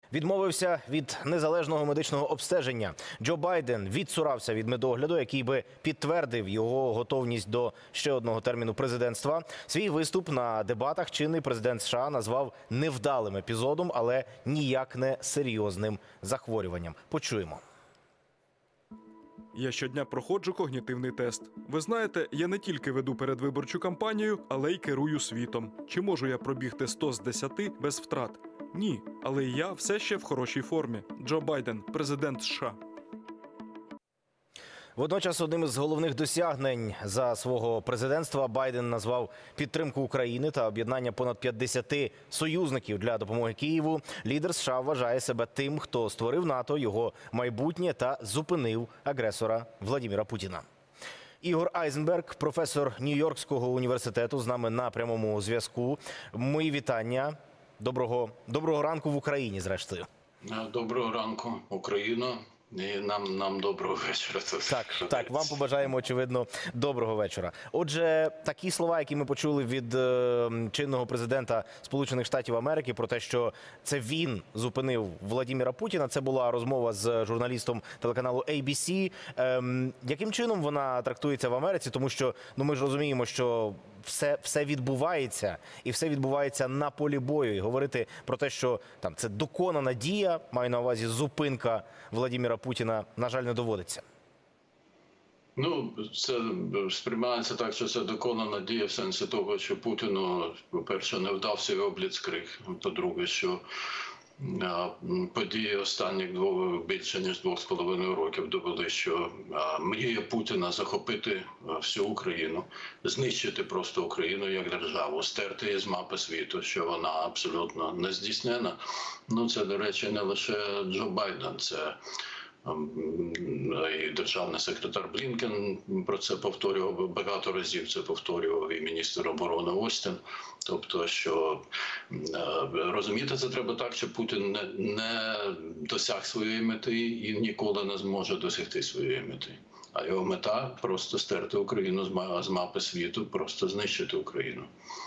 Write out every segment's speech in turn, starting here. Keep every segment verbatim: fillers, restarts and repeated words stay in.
Відмовився від незалежного медичного обстеження. Джо Байден відцурався від медогляду, який би підтвердив його готовність до ще одного терміну президентства. Свій виступ на дебатах чинний президент США назвав невдалим епізодом, але ніяк не серйозним захворюванням. Почуємо. Я щодня проходжу когнітивний тест. Ви знаєте, я не тільки веду передвиборчу кампанію, але й керую світом. Чи можу я пробігти сто з десяти без втрат? Ні, але я все ще в хорошій формі. Джо Байден, президент США. Водночас одним із головних досягнень за свого президентства Байден назвав підтримку України та об'єднання понад п'ятдесяти союзників для допомоги Києву. Лідер США вважає себе тим, хто створив НАТО, його майбутнє та зупинив агресора Владимира Путіна. Ігор Айзенберг, професор Нью-Йоркського університету, з нами на прямому зв'язку. Мої вітання. Доброго, доброго ранку в Україні, зрештою. Доброго ранку, Україна. І нам, нам доброго вечора. Так, так, вам побажаємо, очевидно, доброго вечора. Отже, такі слова, які ми почули від е, чинного президента Сполучених Штатів Америки про те, що це він зупинив Владимира Путіна, це була розмова з журналістом телеканалу ей бі сі. Е, яким чином вона трактується в Америці? Тому що, ну, ми ж розуміємо, що все, все відбувається, і все відбувається на полі бою. І говорити про те, що там це доконана дія, маю на увазі зупинка Владимира Путіна, на жаль, не доводиться. Ну, це сприймається так, що це доконана дія в сенсі того, що Путіну, по-перше, не вдався його бліцкриг. По-друге, що події останніх двох, більше ніж двох з половиною років довели, що мрія Путіна захопити всю Україну, знищити просто Україну як державу, стерти її з мапи світу, що вона абсолютно не здійснена. Ну, це, до речі, не лише Джо Байден, це і державний секретар Блінкен про це повторював багато разів, це повторював і міністр оборони Остін. Тобто, що розуміти це треба так, що Путін не, не досяг своєї мети і ніколи не зможе досягти своєї мети. А його мета – просто стерти Україну з мапи світу, просто знищити Україну.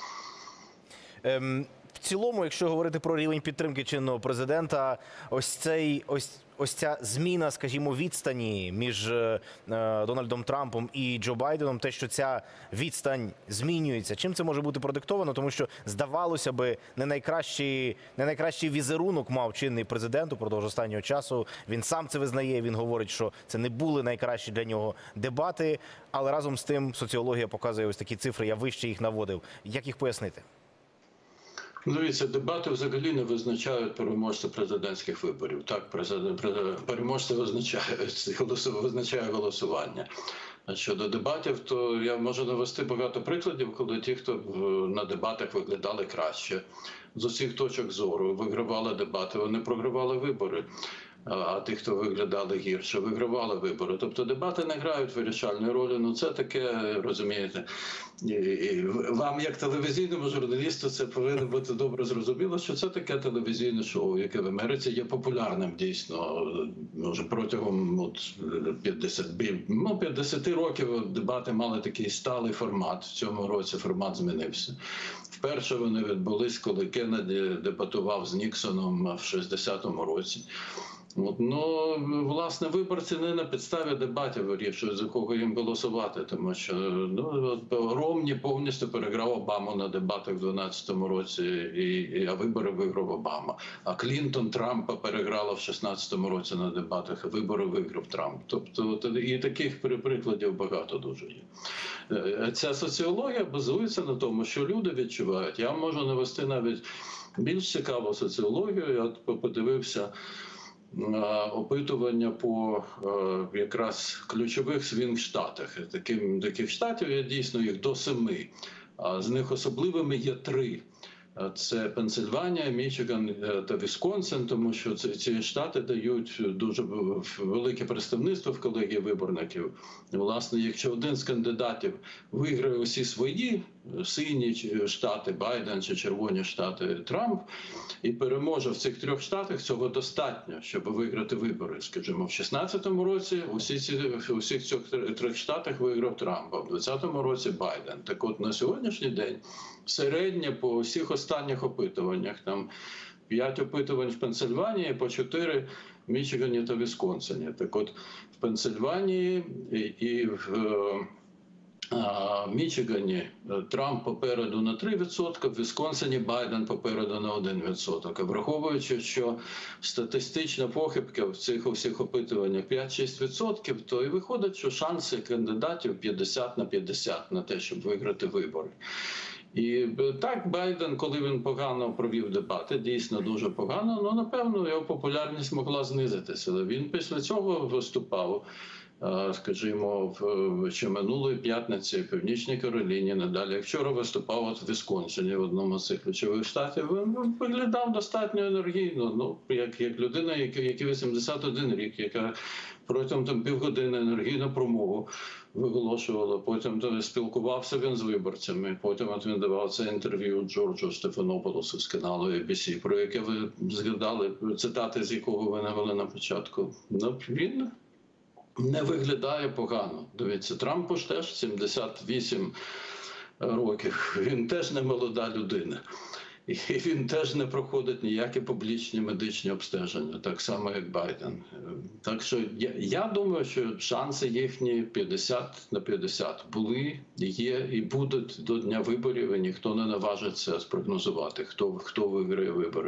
Ем... В цілому, якщо говорити про рівень підтримки чинного президента, ось цей ось ось ця зміна, скажімо, відстані між е, Дональдом Трампом і Джо Байденом, те, що ця відстань змінюється, чим це може бути продиктовано? Тому що здавалося би, не найкращий, не найкращий візерунок мав чинний президент упродовж останнього часу. Він сам це визнає. Він говорить, що це не були найкращі для нього дебати, але разом з тим соціологія показує ось такі цифри. Я вище їх наводив. Як їх пояснити? Дивіться, дебати взагалі не визначають переможця президентських виборів. Так, переможця визначає, визначає голосування. А щодо дебатів, то я можу навести багато прикладів, коли ті, хто на дебатах виглядали краще, з усіх точок зору вигравали дебати, вони програвали вибори. А ті, хто виглядали гірше, вигравали вибори. Тобто дебати не грають вирішальної ролі. Ну це таке, розумієте, і, і вам як телевізійному журналісту це повинно бути добре зрозуміло, що це таке телевізійне шоу, яке в Америці є популярним дійсно. Може, протягом от, п'ятдесят, ну, п'ятдесят років дебати мали такий сталий формат. В цьому році формат змінився. Вперше вони відбулись, коли Кеннеді дебатував з Ніксоном в шістдесятому році. От, ну, власне, виборці не на підставі дебатів вирішують, за кого їм голосувати, тому що ну, Ромні повністю переграв Обаму на дебатах в дванадцятому році, і, і, а вибори виграв Обама. А Клінтон Трампа переграла в шістнадцятому році на дебатах, а вибори виграв Трамп. Тобто і таких прикладів багато дуже є. Ця соціологія базується на тому, що люди відчувають. Я можу навести навіть більш цікаву соціологію, я подивився опитування по якраз ключових свінг-штатах. Таким, таких штатів є дійсно їх до семи, а з них особливими є три. Це Пенсильванія, Мічиган та Вісконсин, тому що ці штати дають дуже велике представництво в колегії виборників. І, власне, якщо один з кандидатів виграє усі свої сині штати, Байден чи червоні штати, Трамп, і переможе в цих трьох штатах, цього достатньо, щоб виграти вибори. Скажімо, в шістнадцятому році усі ці, у всіх цих трьох штатах виграв Трамп, а в двадцятому році Байден. Так от на сьогоднішній день середнє по всіх останніх опитуваннях, там п'ять опитувань в Пенсильванії, по чотири в Мічигані та Вісконсині. Так от, в Пенсильванії і, і в в Мічигані Трамп попереду на три відсотки, в Вісконсині Байден попереду на один відсоток. А враховуючи, що статистична похибка в цих усіх опитуваннях п'ять-шість відсотків, то і виходить, що шанси кандидатів п'ятдесят на п'ятдесят на те, щоб виграти вибори. І так, Байден, коли він погано провів дебати, дійсно дуже погано, ну, напевно, його популярність могла знизитися. Але він після цього виступав, скажімо, в ще минулої п'ятниці в Північній Кароліні, надалі. Як вчора виступав от в Вісконсині, в одному з цих ключових штатів, він виглядав достатньо енергійно, ну, як, як людина, якій вісімдесят один рік, яка протягом там півгодини енергійну промову виголошувала, потім спілкувався він з виборцями, потім от він давав це інтерв'ю Джорджу Стефанополосу з каналу ей бі сі, про яке ви згадали, цитати з якого ви навели на початку. Ну, він не виглядає погано. Дивіться, Трампу ж теж сімдесят вісім років. Він теж не молода людина. І він теж не проходить ніякі публічні медичні обстеження, так само, як Байден. Так що я, я думаю, що шанси їхні п'ятдесят на п'ятдесят були, є і будуть до дня виборів, і ніхто не наважиться спрогнозувати, хто, хто виграє вибори.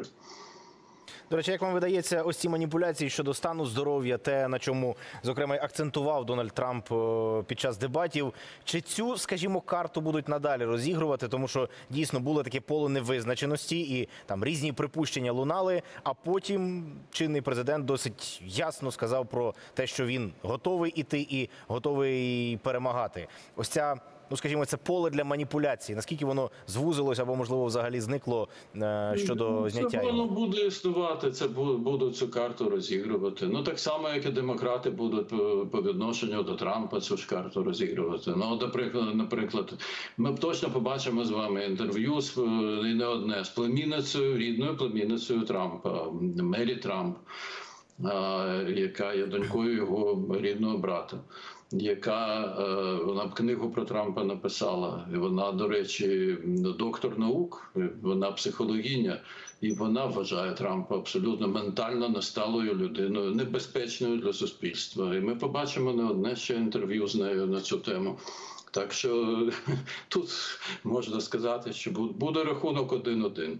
До речі, як вам видається, ось ці маніпуляції щодо стану здоров'я, те, на чому, зокрема, акцентував Дональд Трамп під час дебатів, чи цю, скажімо, карту будуть надалі розігрувати, тому що дійсно було таке поле невизначеності і там різні припущення лунали, а потім чинний президент досить ясно сказав про те, що він готовий іти і готовий перемагати. Ось ця, ну, скажімо, це поле для маніпуляції. Наскільки воно звузилось або, можливо, взагалі зникло е, щодо зняття його? Це воно буде існувати, це будуть цю карту розігрувати. Ну, так само, як і демократи будуть по, по відношенню до Трампа цю ж карту розігрувати. Ну, наприклад, наприклад, ми точно побачимо з вами інтерв'ю, з, і не одне, з племінницею, рідною племінницею Трампа, Мері Трамп, е, яка є донькою його рідного брата, яка, вона б книгу про Трампа написала. І вона, до речі, доктор наук, вона психологиня, і вона вважає Трампа абсолютно ментально несталою людиною, небезпечною для суспільства. І ми побачимо не одне ще інтерв'ю з нею на цю тему. Так що тут можна сказати, що буде рахунок один-один.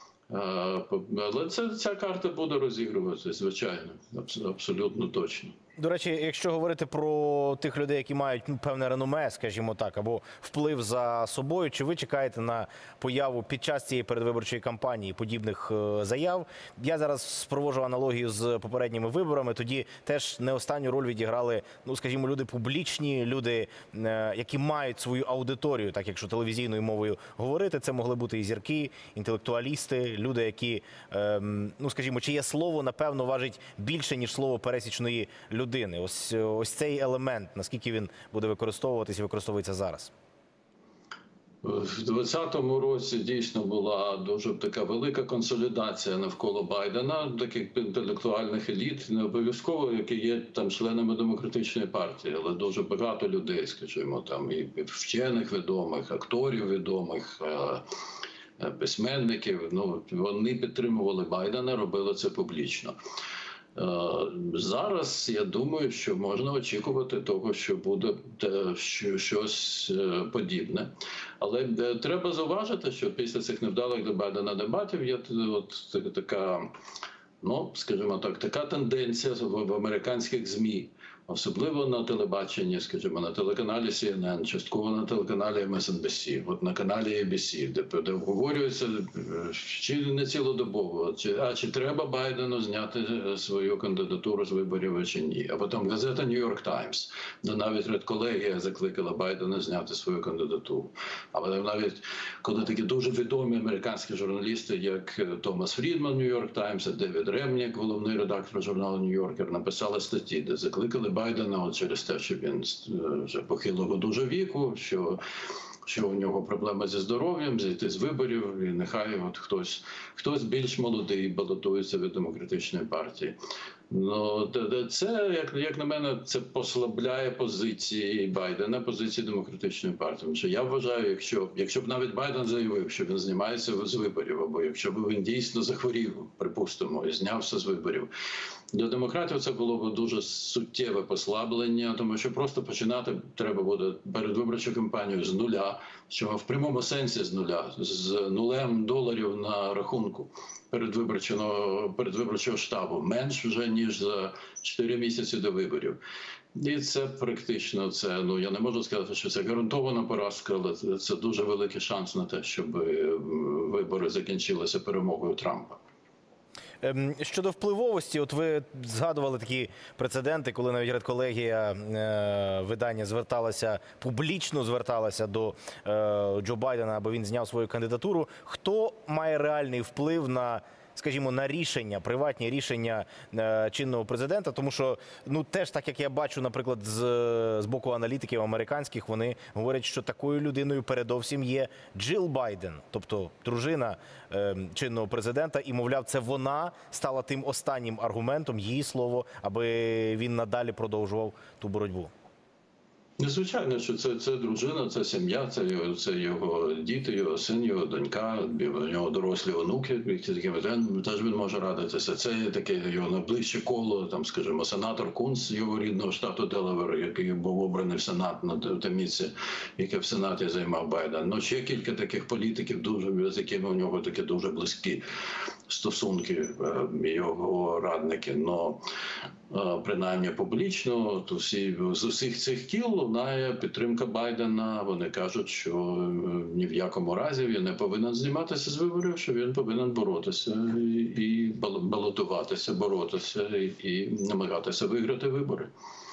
Але це, ця карта буде розігруватися, звичайно, абсолютно точно. До речі, якщо говорити про тих людей, які мають, ну, певне реноме, скажімо так, або вплив за собою, чи ви чекаєте на появу під час цієї передвиборчої кампанії подібних е, заяв? Я зараз спроводжу аналогію з попередніми виборами. Тоді теж не останню роль відіграли, ну, скажімо, люди публічні, люди, е, які мають свою аудиторію, так якщо телевізійною мовою говорити. Це могли бути і зірки, інтелектуалісти, люди, які, е, ну, скажімо, чиє слово, напевно, важить більше, ніж слово пересічної людини. Людини. Ось, ось цей елемент, наскільки він буде використовуватись і використовується зараз? В двадцятому році дійсно була дуже така велика консолідація навколо Байдена, таких інтелектуальних еліт, не обов'язково, які є там членами демократичної партії, але дуже багато людей, скажімо, там і вчених відомих, акторів відомих, письменників. Ну, вони підтримували Байдена, робили це публічно. Зараз я думаю, що можна очікувати того, що буде щось подібне. Але треба зауважити, що після цих невдалих для Байдена дебатів є от така, ну, скажімо так, така тенденція в американських ЗМІ, особливо на телебаченні, скажімо, на телеканалі Сі Ен Ен, частково на телеканалі Ем Ес Ен Бі Сі, от на каналі Ей Би Сі, де, де обговорюється чи не цілодобово, чи, а чи треба Байдену зняти свою кандидатуру з виборів, чи ні. А потім газета Нью-Йорк Таймс, де навіть редколегія закликала Байдена зняти свою кандидатуру. А потім навіть, коли такі дуже відомі американські журналісти, як Томас Фрідман Нью-Йорк Таймс, Девід Ремнік, головний редактор журналу Нью-Йоркер, написали статті, де закликали Байдена от через те, що він вже похилого дуже віку, що, що у нього проблеми зі здоров'ям, зійти з виборів, і нехай от хтось, хтось більш молодий балотується від демократичної партії. Ну, т- т- це, як, як на мене, це послабляє позиції Байдена, позиції демократичної партії. Тому що я вважаю, якщо, якщо б навіть Байден заявив, що він знімається з виборів, або якщо б він дійсно захворів, припустимо, і знявся з виборів, для демократів це було б дуже суттєве послаблення, тому що просто починати треба буде передвиборчу кампанію з нуля, що в прямому сенсі з нуля, з нулем доларів на рахунку передвиборчого, передвиборчого штабу, менш вже ніж за чотири місяці до виборів. І це практично це. Ну я не можу сказати, що це гарантована поразка, але це, це дуже великий шанс на те, щоб вибори закінчилися перемогою Трампа. Ем, Щодо впливовості, от ви згадували такі прецеденти, коли навіть редколегія е, видання зверталася, публічно зверталася до е, Джо Байдена, аби він зняв свою кандидатуру. Хто має реальний вплив на, скажімо, на рішення, приватні рішення е, чинного президента? Тому що, ну, теж так, як я бачу, наприклад, з, з боку аналітиків американських, вони говорять, що такою людиною передовсім є Джил Байден, тобто дружина е, чинного президента, і, мовляв, це вона стала тим останнім аргументом, її слово, аби він надалі продовжував ту боротьбу. Незвичайно, що це, це дружина, це сім'я, це його, це його діти, його син, його донька, у нього дорослі онуки, якими теж він може радитися. Це таке його найближче коло, там, скажімо, сенатор Кунц, його рідного штату Делавер, який був обраний в Сенат на те місце, яке в Сенаті займав Байден. Ну, ще кілька таких політиків, дуже, з якими у нього такі дуже близькі стосунки, його радники. Но принаймні публічно, то всі з усіх цих кіл лунає підтримка Байдена. Вони кажуть, що ні в якому разі він не повинен зніматися з виборів, що він повинен боротися і балотуватися, боротися і намагатися виграти вибори.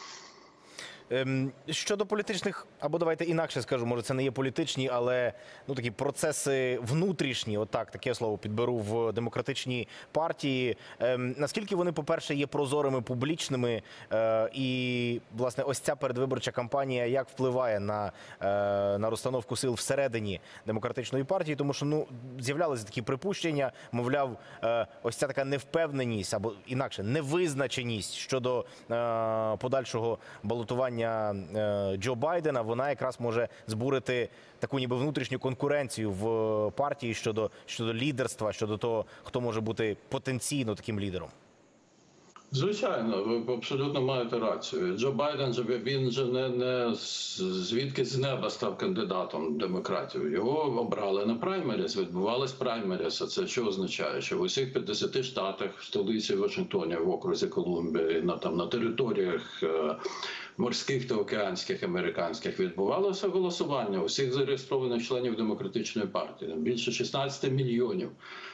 Щодо політичних, або давайте інакше скажу, може це не є політичні, але ну такі процеси внутрішні, отак, таке слово підберу, в демократичній партії. Ем, наскільки вони, по-перше, є прозорими, публічними, е, і, власне, ось ця передвиборча кампанія як впливає на, е, на розстановку сил всередині демократичної партії, тому що, ну, з'являлися такі припущення, мовляв, е, ось ця така невпевненість, або інакше, невизначеність щодо е, подальшого балотування Джо Байдена, вона якраз може збурити таку ніби внутрішню конкуренцію в партії щодо, щодо лідерства, щодо того, хто може бути потенційно таким лідером. Звичайно, ви абсолютно маєте рацію. Джо Байден, він же не, не звідки з неба став кандидатом демократів. Його обрали на праймеріс, відбувались праймеріс. А це що означає? Що в усіх п'ятдесяти штатах, в столиці Вашингтоні, в окрузі Колумбії, на, там, на територіях е, морських та океанських, американських відбувалося голосування усіх зареєстрованих членів демократичної партії. Більше шістнадцять мільйонів.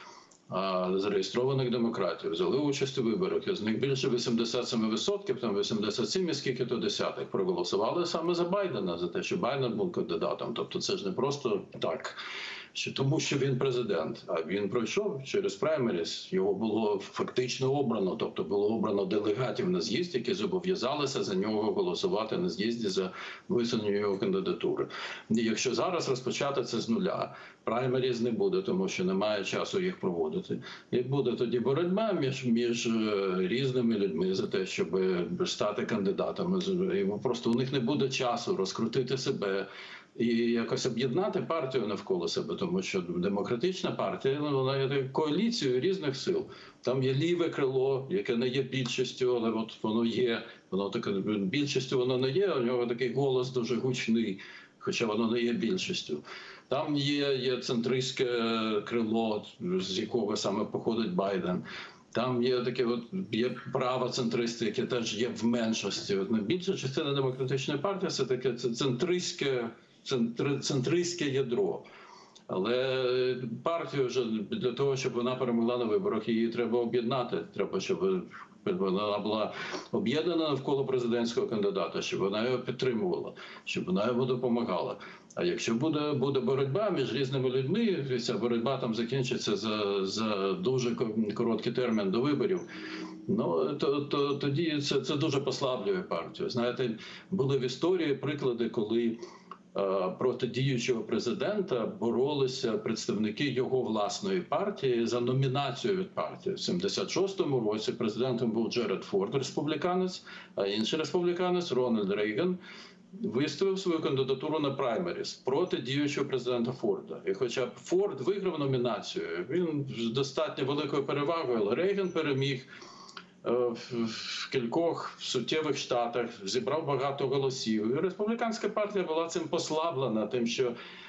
Зареєстрованих демократів взяли участь у виборах. З них більше вісімдесят сім відсотків, там вісімдесят сім і скільки то десятих, проголосували саме за Байдена, за те, що Байден був кандидатом. Тобто це ж не просто так, що тому що він президент, а він пройшов через праймеріс, його було фактично обрано, тобто було обрано делегатів на з'їзд, які зобов'язалися за нього голосувати на з'їзді за висунення його кандидатури. І якщо зараз розпочати це з нуля, праймеріс не буде, тому що немає часу їх проводити. І буде тоді боротьба між, між різними людьми за те, щоб стати кандидатами. І просто у них не буде часу розкрутити себе і якось об'єднати партію навколо себе, тому що демократична партія, вона є коаліцією різних сил. Там є ліве крило, яке не є більшістю, але от воно є, воно таке більшістю воно не є, у нього такий голос дуже гучний, хоча воно не є більшістю. Там є, є центристське крило, з якого саме походить Байден. Там є таке, от є правоцентристи, які теж є в меншості. От найбільша частина демократичної партії це таке це центристське, центри, центристське ядро. Але партію вже для того, щоб вона перемогла на виборах, її треба об'єднати. Треба, щоб вона була об'єднана навколо президентського кандидата, щоб вона його підтримувала, щоб вона йому допомагала. А якщо буде, буде боротьба між різними людьми, ця боротьба там закінчиться за, за дуже короткий термін до виборів, ну, то, то, тоді це, це дуже послаблює партію. Знаєте, були в історії приклади, коли проти діючого президента боролися представники його власної партії за номінацію від партії. В сімдесят шостому році президентом був Джеред Форд, республіканець, а інший республіканець Рональд Рейган виставив свою кандидатуру на праймеріс проти діючого президента Форда. І хоча б Форд виграв номінацію, він з достатньо великою перевагою, але Рейган переміг в кількох суттєвих штатах, зібрав багато голосів. І республіканська партія була цим послаблена, тим, що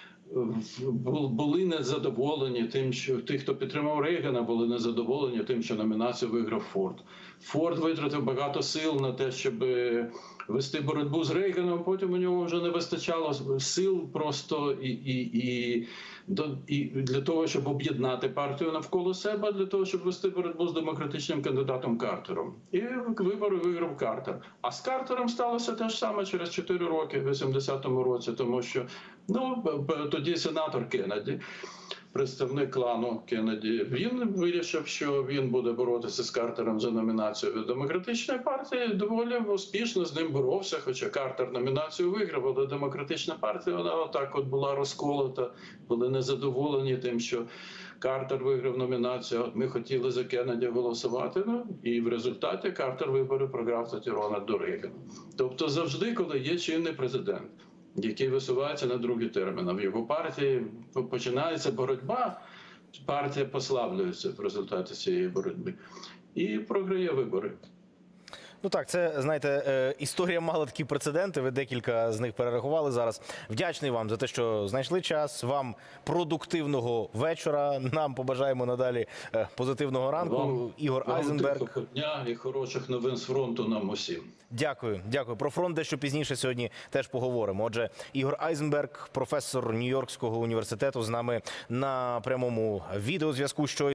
були незадоволені тим, що ті, хто підтримав Рейгана, були незадоволені тим, що номінацію виграв Форд. Форд витратив багато сил на те, щоб вести боротьбу з Рейганом, потім у нього вже не вистачало сил просто і, і, і, і для того, щоб об'єднати партію навколо себе, для того, щоб вести боротьбу з демократичним кандидатом Картером. І вибори виграв Картер. А з Картером сталося те ж саме через чотири роки, в вісімдесятому році, тому що ну, тоді сенатор Кеннеді, представник клану Кеннеді, він вирішив, що він буде боротися з Картером за номінацію від демократичної партії. Доволі успішно з ним боровся, хоча Картер номінацію виграв, але демократична партія, вона отак от була розколота, були незадоволені тим, що Картер виграв номінацію, от ми хотіли за Кеннеді голосувати, ну, і в результаті Картер вибори програв тоді Рональду Рейгану. Тобто завжди, коли є чинний президент, який висувається на другий термін, а в його партії починається боротьба, партія послаблюється в результаті цієї боротьби і програє вибори. Ну так, це, знаєте, е, історія мала такі прецеденти, ви декілька з них перерахували зараз. Вдячний вам за те, що знайшли час, вам продуктивного вечора, нам побажаємо надалі е, позитивного ранку. Вам, Ігор вам Айзенберг. тихого дня і хороших новин з фронту нам усім. Дякую, дякую. Про фронт дещо пізніше сьогодні теж поговоримо. Отже, Ігор Айзенберг, професор Нью-Йоркського університету, з нами на прямому відеозв'язку. Що